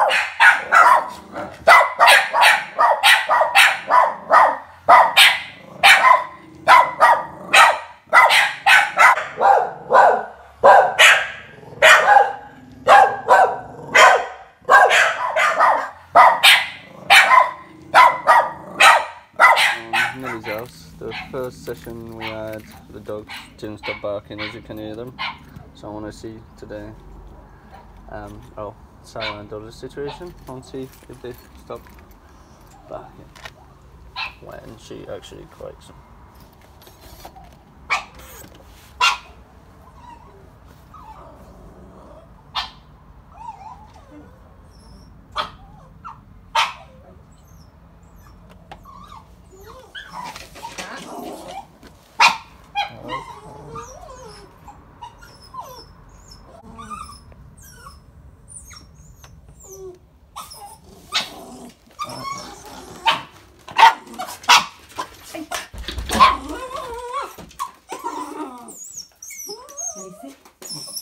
The first session we had, the dogs didn't stop barking, as you can hear them. So I want to see today, Sarah and Dora's situation. I want to see if they stop barking when she actually quakes them. Can you sit?